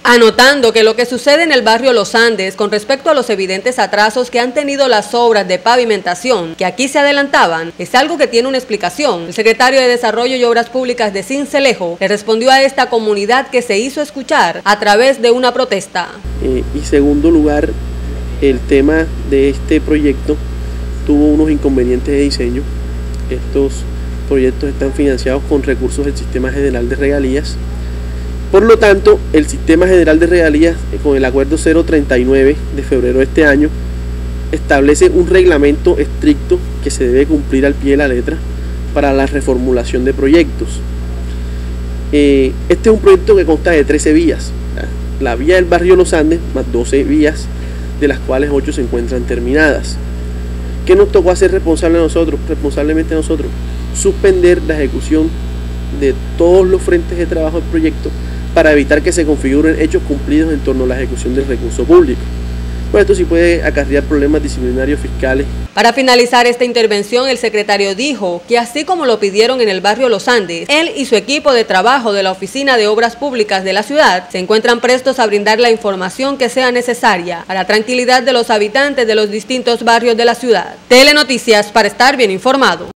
Anotando que lo que sucede en el barrio Los Andes con respecto a los evidentes atrasos que han tenido las obras de pavimentación que aquí se adelantaban es algo que tiene una explicación. El secretario de Desarrollo y Obras Públicas de Sincelejo le respondió a esta comunidad que se hizo escuchar a través de una protesta. Y segundo lugar, el tema de este proyecto tuvo unos inconvenientes de diseño. Estos proyectos están financiados con recursos del Sistema General de Regalías. Por lo tanto, el Sistema General de Regalías, con el Acuerdo 039 de febrero de este año, establece un reglamento estricto que se debe cumplir al pie de la letra para la reformulación de proyectos. Este es un proyecto que consta de 13 vías. La vía del barrio Los Andes, más 12 vías, de las cuales 8 se encuentran terminadas. ¿Qué nos tocó hacer responsablemente a nosotros? Suspender la ejecución de todos los frentes de trabajo del proyecto para evitar que se configuren hechos cumplidos en torno a la ejecución del recurso público. Pues esto sí puede acarrear problemas disciplinarios fiscales. Para finalizar esta intervención, el secretario dijo que así como lo pidieron en el barrio Los Andes, él y su equipo de trabajo de la Oficina de Obras Públicas de la ciudad se encuentran prestos a brindar la información que sea necesaria a la tranquilidad de los habitantes de los distintos barrios de la ciudad. Telenoticias, para estar bien informado.